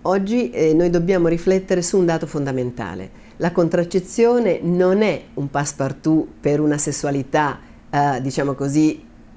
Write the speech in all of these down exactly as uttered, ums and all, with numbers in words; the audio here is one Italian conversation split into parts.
Oggi eh, noi dobbiamo riflettere su un dato fondamentale. La contraccezione non è un passepartout per una sessualità, eh, diciamo così,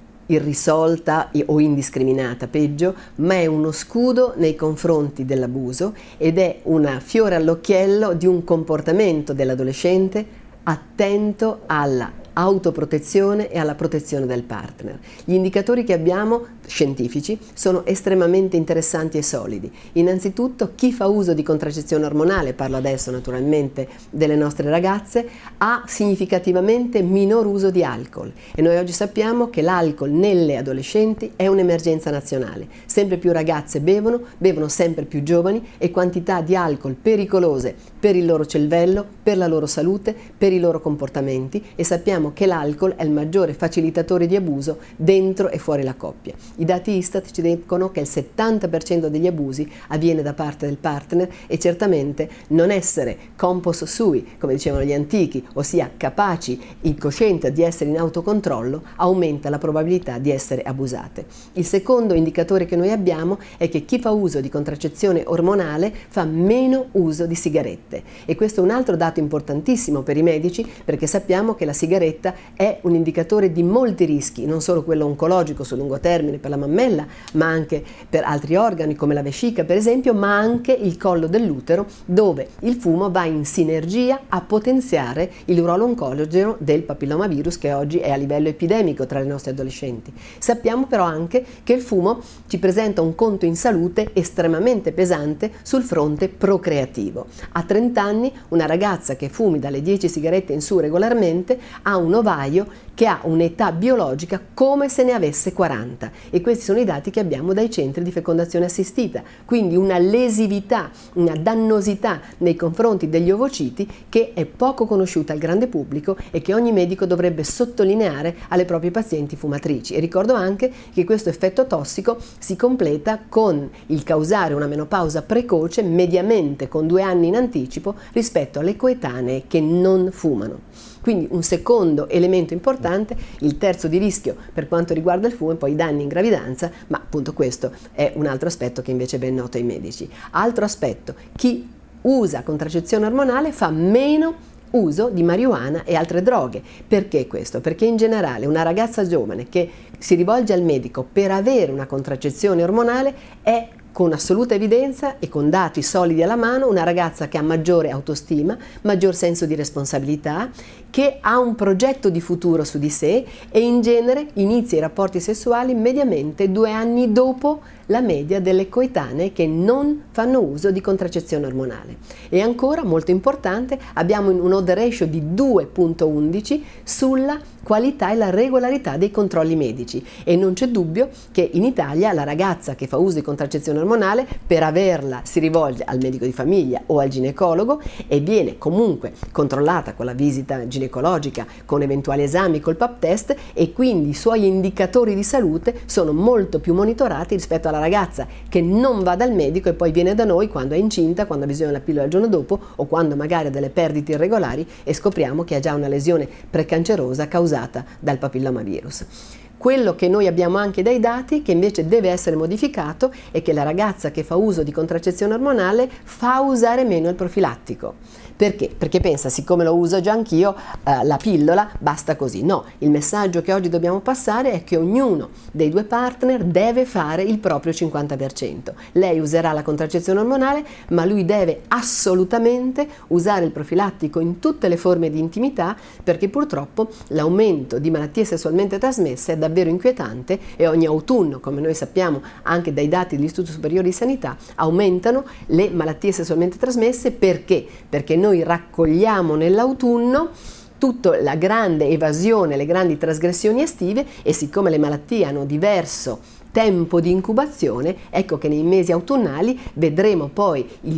irrisolta o indiscriminata, peggio, ma è uno scudo nei confronti dell'abuso ed è un fiore all'occhiello di un comportamento dell'adolescente attento alla autoprotezione e alla protezione del partner. Gli indicatori che abbiamo scientifici sono estremamente interessanti e solidi. Innanzitutto, chi fa uso di contraccezione ormonale, parlo adesso naturalmente delle nostre ragazze, ha significativamente minor uso di alcol e noi oggi sappiamo che l'alcol nelle adolescenti è un'emergenza nazionale. Sempre più ragazze bevono, bevono sempre più giovani e quantità di alcol pericolose per il loro cervello, per la loro salute, per i loro comportamenti, e sappiamo che l'alcol è il maggiore facilitatore di abuso dentro e fuori la coppia. I dati Istat ci dicono che il settanta per cento degli abusi avviene da parte del partner e certamente non essere compos sui, come dicevano gli antichi, ossia capaci, incoscienti di essere in autocontrollo, aumenta la probabilità di essere abusate. Il secondo indicatore che noi abbiamo è che chi fa uso di contraccezione ormonale fa meno uso di sigarette, e questo è un altro dato importantissimo per i medici, perché sappiamo che la sigaretta è un indicatore di molti rischi, non solo quello oncologico sul lungo termine per la mammella, ma anche per altri organi come la vescica per esempio, ma anche il collo dell'utero, dove il fumo va in sinergia a potenziare il ruolo oncogeno del papillomavirus, che oggi è a livello epidemico tra le nostre adolescenti. Sappiamo però anche che il fumo ci presenta un conto in salute estremamente pesante sul fronte procreativo. A trenta anni una ragazza che fumi dalle dieci sigarette in su regolarmente ha un ovaio che ha un'età biologica come se ne avesse quaranta, e questi sono i dati che abbiamo dai centri di fecondazione assistita, quindi una lesività, una dannosità nei confronti degli ovociti che è poco conosciuta al grande pubblico e che ogni medico dovrebbe sottolineare alle proprie pazienti fumatrici. E ricordo anche che questo effetto tossico si completa con il causare una menopausa precoce mediamente con due anni in anticipo rispetto alle coetanee che non fumano. Quindi un secondo elemento importante, il terzo di rischio per quanto riguarda il fumo, e poi i danni in gravidanza, ma appunto questo è un altro aspetto che invece è ben noto ai medici. Altro aspetto, chi usa contraccezione ormonale fa meno uso di marijuana e altre droghe. Perché questo? Perché in generale una ragazza giovane che si rivolge al medico per avere una contraccezione ormonale è, con assoluta evidenza e con dati solidi alla mano, una ragazza che ha maggiore autostima, maggior senso di responsabilità, che ha un progetto di futuro su di sé e in genere inizia i rapporti sessuali mediamente due anni dopo la media delle coetanee che non fanno uso di contraccezione ormonale. E ancora, molto importante, abbiamo un odds ratio di due virgola undici sulla qualità e la regolarità dei controlli medici, e non c'è dubbio che in Italia la ragazza che fa uso di contraccezione ormonale, per averla si rivolge al medico di famiglia o al ginecologo e viene comunque controllata con la visita ginecologica, con eventuali esami, col pap test, e quindi i suoi indicatori di salute sono molto più monitorati rispetto alla ragazza che non va dal medico e poi viene da noi quando è incinta, quando ha bisogno della pillola il giorno dopo o quando magari ha delle perdite irregolari e scopriamo che ha già una lesione precancerosa causata dal papillomavirus. Quello che noi abbiamo anche dai dati, che invece deve essere modificato, è che la ragazza che fa uso di contraccezione ormonale fa usare meno il profilattico. Perché? Perché pensa, siccome lo uso già anch'io, eh, la pillola basta così. No, il messaggio che oggi dobbiamo passare è che ognuno dei due partner deve fare il proprio cinquanta per cento. Lei userà la contraccezione ormonale, ma lui deve assolutamente usare il profilattico in tutte le forme di intimità, perché purtroppo l'aumento di malattie sessualmente trasmesse è davvero inquietante e ogni autunno, come noi sappiamo anche dai dati dell'Istituto Superiore di Sanità, aumentano le malattie sessualmente trasmesse. Perché? Perché noi raccogliamo nell'autunno tutta la grande evasione, le grandi trasgressioni estive, e siccome le malattie hanno diverso tempo di incubazione, ecco che nei mesi autunnali vedremo poi il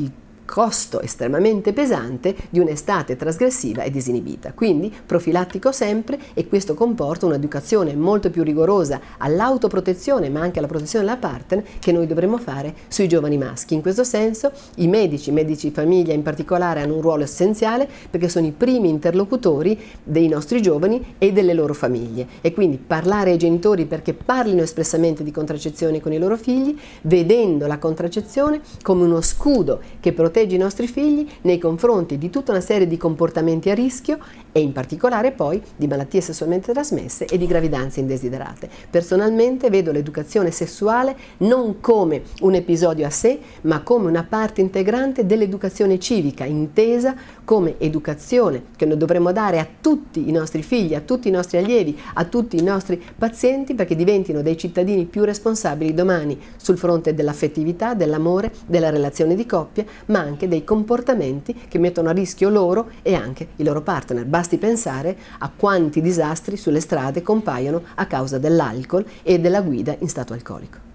costo estremamente pesante di un'estate trasgressiva e disinibita. Quindi profilattico sempre, e questo comporta un'educazione molto più rigorosa all'autoprotezione, ma anche alla protezione della partner, che noi dovremmo fare sui giovani maschi. In questo senso i medici, medici famiglia in particolare, hanno un ruolo essenziale, perché sono i primi interlocutori dei nostri giovani e delle loro famiglie, e quindi parlare ai genitori perché parlino espressamente di contraccezione con i loro figli, vedendo la contraccezione come uno scudo che protegge i nostri figli nei confronti di tutta una serie di comportamenti a rischio, e in particolare poi di malattie sessualmente trasmesse e di gravidanze indesiderate. Personalmente vedo l'educazione sessuale non come un episodio a sé, ma come una parte integrante dell'educazione civica, intesa come educazione che noi dovremmo dare a tutti i nostri figli, a tutti i nostri allievi, a tutti i nostri pazienti, perché diventino dei cittadini più responsabili domani sul fronte dell'affettività, dell'amore, della relazione di coppia, ma anche dei comportamenti che mettono a rischio loro e anche i loro partner. Basti pensare a quanti disastri sulle strade compaiono a causa dell'alcol e della guida in stato alcolico.